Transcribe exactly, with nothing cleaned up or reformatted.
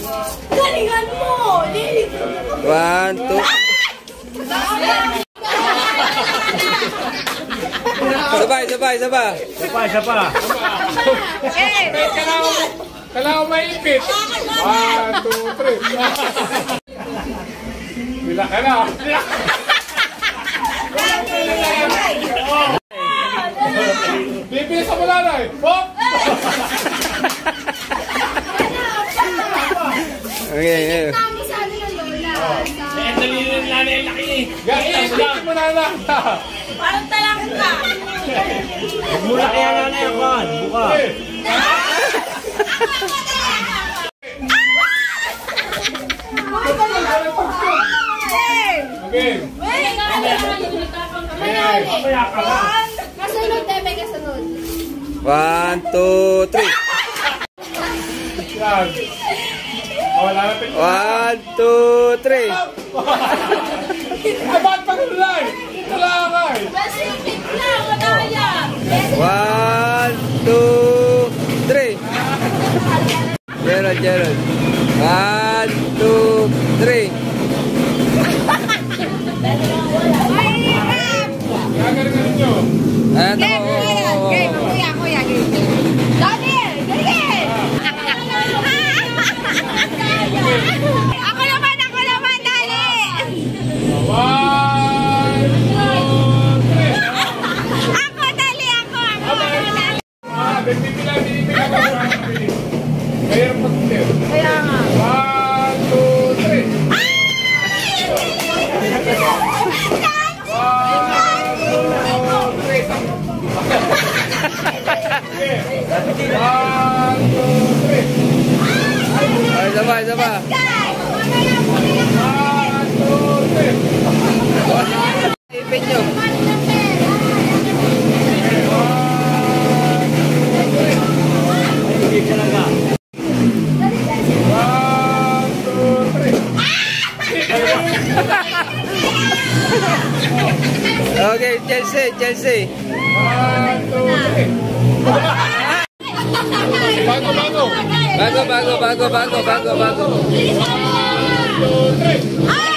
Galingan mo! One, two. Sabay, sabay, sabay. Sabay, sabay. Kailangan maipit. One, two, three. Bila ka na. Bibilis sa mula na eh. Hop! Okay, okay. Eh, dalilin na na yung laki eh. Gaiipit mo na lang. Parang talakot ka. Mula kaya na na yung kan. Buka. Okay. Kasunod, Tebe, kasunod. One, two, three. Yan. Oh, lalapit mo. One, two, three. Dapat pag-ulay. Ito lang ay. Pacific na, madaya. One, two, three. Gerald, Gerald. One, two, three. Gagaling nyo. Ayan, ako, oo, oo, oo. Kuya, kuya, Daniel, Daniel. Ako naman, ako naman, Dali. One, two, three. Ako, Dali, ako, ako, Dali. Ah, bibila, bibila ko. Mayroon pa siya. Kaya nga. One, two, three. Ay, sabay, sabay. Ipin nyo. Hindi talaga. Okay, Chelsea, Chelsea. Bago, bago. Bago, bago, bago, bago, bago, bago. Ah!